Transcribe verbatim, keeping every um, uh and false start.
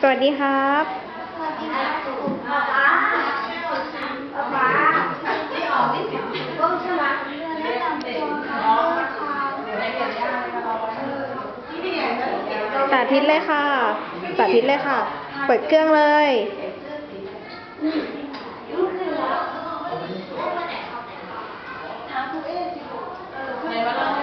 วัสดีครับสวัสดีครับผมป๊าป๊าป๊าป๊าที่ออกนี่สิก็ใช่ไหมแนะนำตัวค่ะสาธิตเลยค่ะสาธิตเลยค่ะเปิดเครื่องเลยถามคุณเอ๊ะสิ